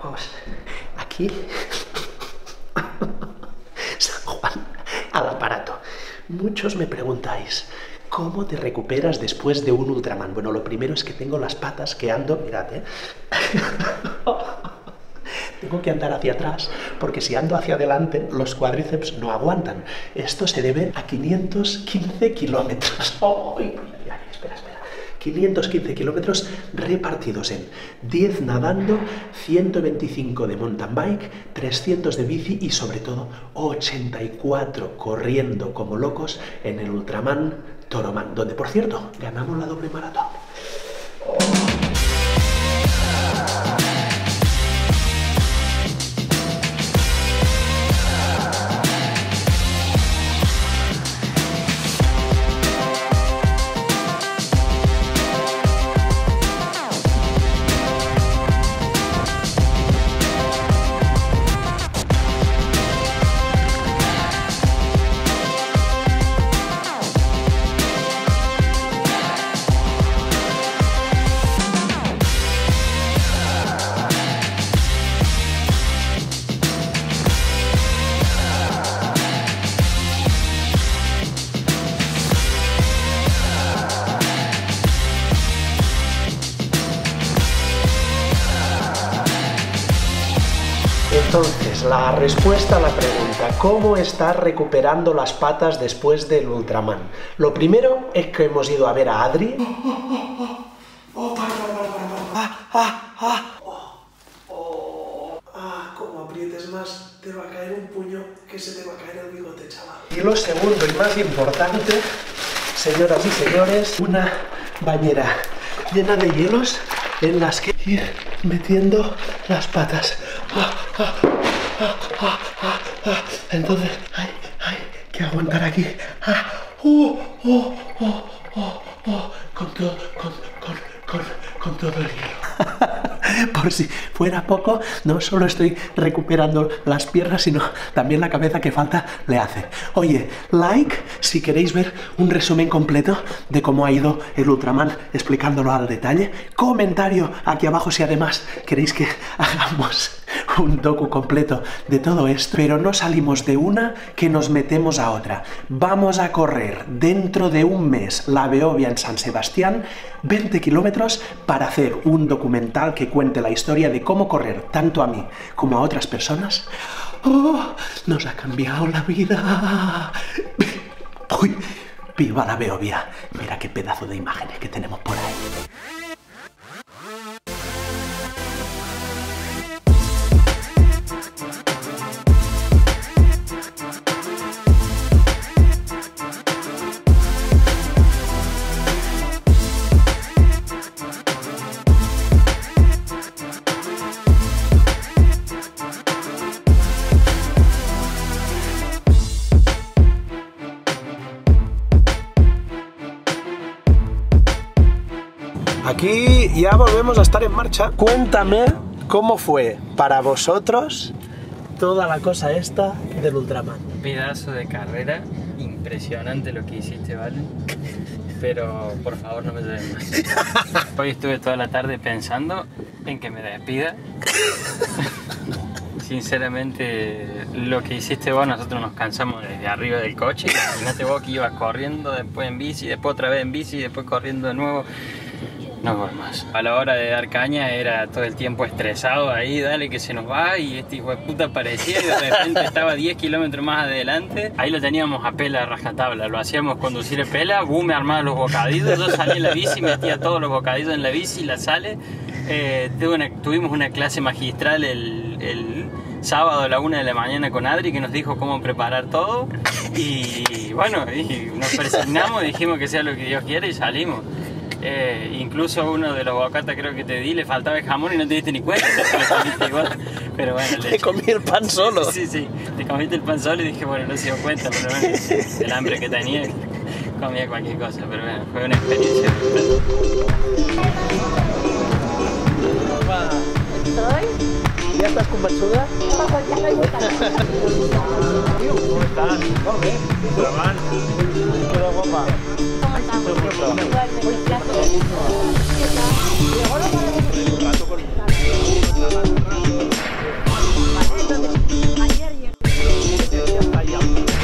Vamos, aquí, San Juan, al aparato. Muchos me preguntáis, ¿cómo te recuperas después de un Ultraman? Bueno, lo primero es que tengo las patas que ando, mirad, tengo que andar hacia atrás, porque si ando hacia adelante, los cuádriceps no aguantan. Esto se debe a 515 kilómetros. ¡Oh! Espera. 515 kilómetros repartidos en 10 nadando, 125 de mountain bike, 300 de bici y sobre todo 84 corriendo como locos en el Ultraman Toroman, donde por cierto ganamos la doble maratón. Entonces, la respuesta a la pregunta, ¿cómo estás recuperando las patas después del Ultraman? Lo primero es que hemos ido a ver a Adri. Como aprietes más, te va a caer un puño que se te va a caer el bigote, chaval. Y lo segundo y más importante, señoras y señores, una bañera llena de hielos en las que ir metiendo las patas. Entonces hay que aguantar aquí. Con todo el hielo. Por si fuera poco, no solo estoy recuperando las piernas, sino también la cabeza, que falta le hace. Oye, like si queréis ver un resumen completo de cómo ha ido el Ultraman, explicándolo al detalle. Comentario aquí abajo si además queréis que hagamos un docu completo de todo esto. Pero no salimos de una que nos metemos a otra. Vamos a correr dentro de un mes la Beovia en San Sebastián, 20 kilómetros, para hacer un documental que cuente la historia de cómo correr tanto a mí como a otras personas. ¡Oh! Nos ha cambiado la vida. ¡Uy! ¡Viva la Beovia! Mira qué pedazo de imágenes que tenemos por ahí. Aquí ya volvemos a estar en marcha. Cuéntame cómo fue para vosotros toda la cosa esta del Ultraman. Pedazo de carrera, impresionante lo que hiciste, ¿vale? Pero por favor no me lleves más. Hoy estuve toda la tarde pensando en que me despida. Sinceramente, lo que hiciste vos, nosotros nos cansamos desde arriba del coche. Imagínate vos que ibas corriendo, después en bici, después otra vez en bici, después corriendo de nuevo. No voy más. A la hora de dar caña era todo el tiempo estresado ahí, dale que se nos va, y este hijo de puta aparecía y de repente estaba 10 kilómetros más adelante. Ahí lo teníamos a pela a rajatabla, lo hacíamos conducir a pela, me armaba los bocadillos, yo salía en la bici, metía todos los bocadillos en la bici, la sale. Tuvimos una clase magistral el sábado a la 1 de la mañana con Adri, que nos dijo cómo preparar todo, y bueno, y nos presignamos y dijimos que sea lo que Dios quiere y salimos. Incluso uno de los bocatas creo que te di, le faltaba el jamón y no te diste ni cuenta, te comiste igual. Pero bueno, te comí el pan solo. Sí, te comiste el pan solo y dije, bueno, no se dio cuenta, pero bueno, el hambre que tenía, comía cualquier cosa, pero bueno, fue una experiencia. ¿Estoy? ¿Ya estás convençuda? No, ya no hay vuelta. ¿Cómo estás? Molt bé. Ultraman. Queda guapa. ¿Cómo estamos? Igualmente, gracias. Un rato con...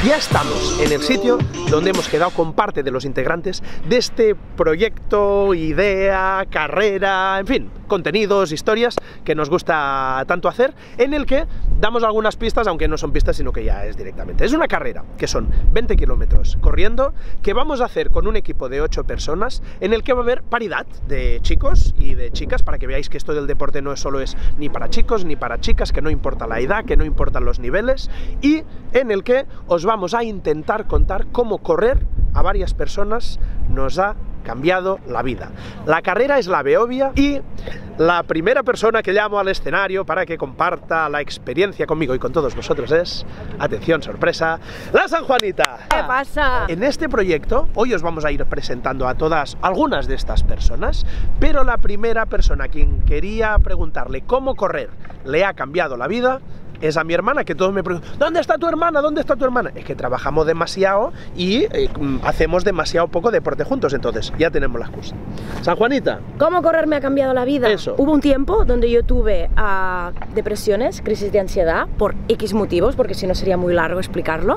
ya estamos en el sitio donde hemos quedado con parte de los integrantes de este proyecto, idea, carrera, en fin, contenidos, historias que nos gusta tanto hacer, en el que damos algunas pistas, aunque no son pistas, sino que ya es directamente. Es una carrera, que son 20 kilómetros corriendo, que vamos a hacer con un equipo de 8 personas, en el que va a haber paridad de chicos y de chicas, para que veáis que esto del deporte no solo es ni para chicos ni para chicas, que no importa la edad, que no importan los niveles, y en el que os vamos a intentar contar cómo correr a varias personas nos ha cambiado la vida. La carrera es la Beovia y la primera persona que llamo al escenario para que comparta la experiencia conmigo y con todos vosotros es, atención, sorpresa, la San Juanita. ¿Qué pasa? En este proyecto, hoy os vamos a ir presentando a todas, algunas de estas personas, pero la primera persona a quien quería preguntarle cómo correr le ha cambiado la vida es a mi hermana, que todos me preguntan, ¿dónde está tu hermana? ¿Dónde está tu hermana? Es que trabajamos demasiado y hacemos demasiado poco deporte juntos, entonces ya tenemos la excusa. San Juanita. ¿Cómo correr me ha cambiado la vida? Eso. Hubo un tiempo donde yo tuve depresiones, crisis de ansiedad, por X motivos, porque si no sería muy largo explicarlo.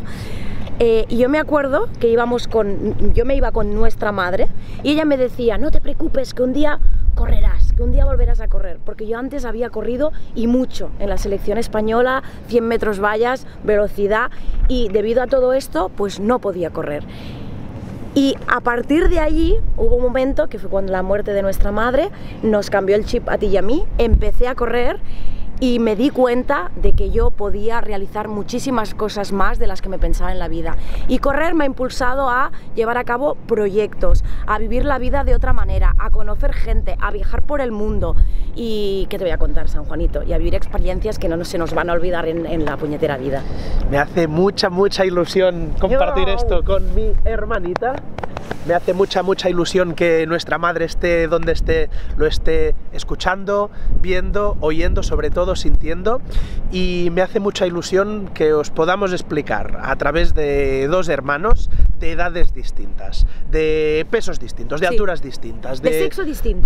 Y yo me acuerdo que yo me iba con nuestra madre y ella me decía, no te preocupes, que un día correrás, que un día volverás a correr, porque yo antes había corrido y mucho en la selección española, 100 metros vallas, velocidad, y debido a todo esto pues no podía correr. Y a partir de allí hubo un momento que fue cuando la muerte de nuestra madre nos cambió el chip a ti y a mí, empecé a correr y me di cuenta de que yo podía realizar muchísimas cosas más de las que me pensaba en la vida. Y correr me ha impulsado a llevar a cabo proyectos, a vivir la vida de otra manera, a conocer gente, a viajar por el mundo. Y ¿qué te voy a contar, San Juanito? Y a vivir experiencias que no se nos van a olvidar en la puñetera vida. Me hace mucha ilusión compartir esto con mi hermanita. Me hace mucha ilusión que nuestra madre esté donde esté, lo esté escuchando, viendo, oyendo, sobre todo sintiendo, y me hace mucha ilusión que os podamos explicar a través de dos hermanos de edades distintas, de pesos distintos, de alturas distintas, de sexo distinto.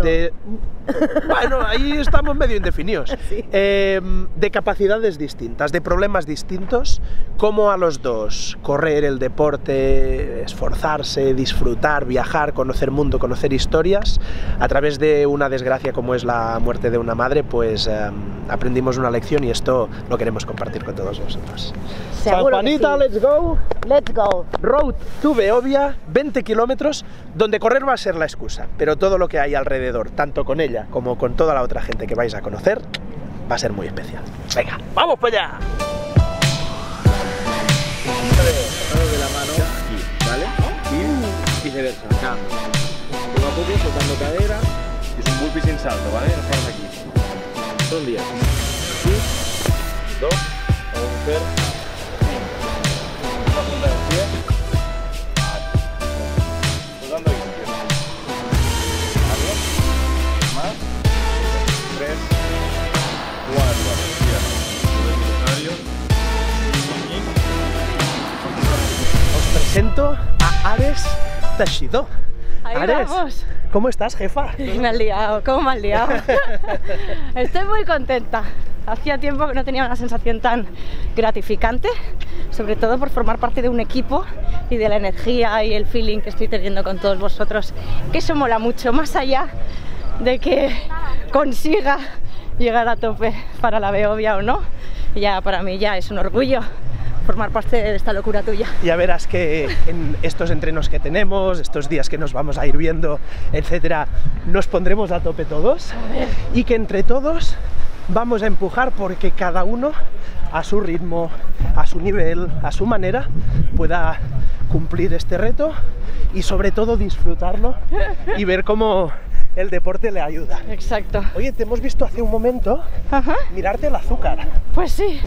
Bueno, ahí estamos medio indefinidos. Sí. De capacidades distintas, de problemas distintos, cómo a los dos correr el deporte, esforzarse, disfrutar, viajar, conocer mundo, conocer historias, a través de una desgracia como es la muerte de una madre, pues aprendimos una lección y esto lo queremos compartir con todos vosotros. San Juanita, sí. Let's go. Let's go. Road to Beovia, 20 kilómetros, donde correr va a ser la excusa, pero todo lo que hay alrededor, tanto con ella como con toda la otra gente que vais a conocer, va a ser muy especial. Venga, ¡vamos para allá! De la mano aquí, ¿vale? Y viceversa, cambio. Poco a poco, soltando cadera. Es un burpee sin salto, ¿vale? Nos vamos aquí. Son 10. 2, vamos a hacer. La punta del pie. Soltando ahí. Más. 3, 4. Os presento a Ares Teixidó. Ahí Ares, vamos. ¿cómo estás, jefa? Me has liado, ¿cómo me has liado? Estoy muy contenta. Hacía tiempo que no tenía una sensación tan gratificante, sobre todo por formar parte de un equipo y de la energía y el feeling que estoy teniendo con todos vosotros, que eso mola mucho, más allá de que consiga llegar a tope para la Beovia o no. Ya para mí ya es un orgullo formar parte de esta locura tuya. Ya verás que en estos entrenos que tenemos, estos días que nos vamos a ir viendo, etcétera, nos pondremos a tope todos y que entre todos vamos a empujar porque cada uno a su ritmo, a su nivel, a su manera pueda cumplir este reto y sobre todo disfrutarlo y ver cómo el deporte le ayuda. Exacto. Oye, te hemos visto hace un momento mirarte el azúcar. Pues sí.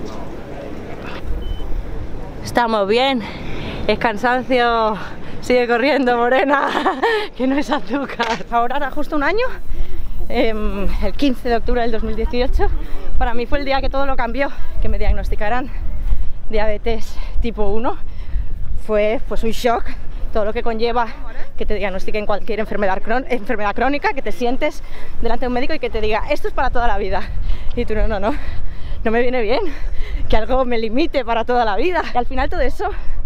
Estamos bien. Es cansancio. Sigue corriendo, morena, que no es azúcar. Ahora hará justo un año, el 15 de octubre del 2018, para mí fue el día que todo lo cambió, que me diagnosticaran diabetes tipo 1. Fue pues un shock, todo lo que conlleva que te diagnostiquen cualquier enfermedad crónica, que te sientes delante de un médico y que te diga, esto es para toda la vida. Y tú, no me viene bien, que algo me limite para toda la vida. Y al final todo eso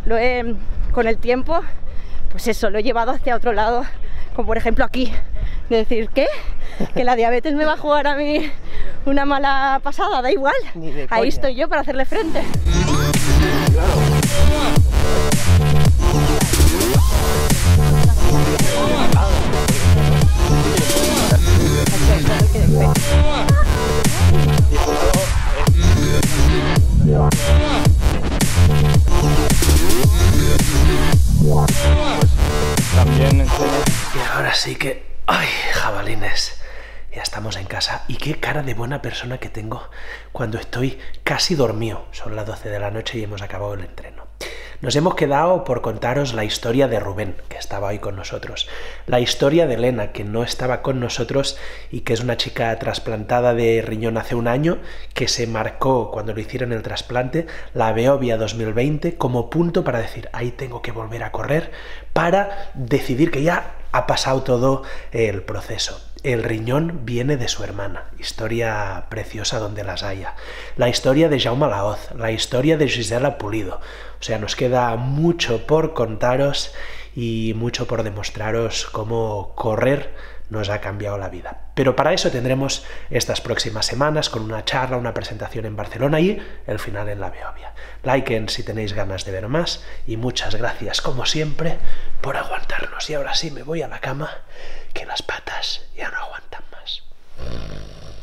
con el tiempo, pues eso, lo he llevado hacia otro lado, como por ejemplo aquí, de decir, ¿qué? ¿Que la diabetes me va a jugar a mí una mala pasada? Da igual, ahí estoy yo para hacerle frente. También Y ahora sí que... ¡Ay, jabalines! Ya estamos en casa. Y qué cara de buena persona que tengo cuando estoy casi dormido. Son las 12 de la noche y hemos acabado el entreno. Nos hemos quedado por contaros la historia de Rubén, que estaba hoy con nosotros. La historia de Elena, que no estaba con nosotros y que es una chica trasplantada de riñón hace un año, que se marcó cuando le hicieron el trasplante, la Beovia 2020, como punto para decir, ahí tengo que volver a correr, para decidir que ya ha pasado todo el proceso. El riñón viene de su hermana, historia preciosa donde las haya. La historia de Jaume Laoz, la historia de Gisela Pulido. O sea, nos queda mucho por contaros y mucho por demostraros cómo correr nos ha cambiado la vida. Pero para eso tendremos estas próximas semanas con una charla, una presentación en Barcelona y el final en la Beovia. Liken si tenéis ganas de ver más y muchas gracias, como siempre, por aguantarnos. Y ahora sí me voy a la cama, que las patas ya no aguantan más.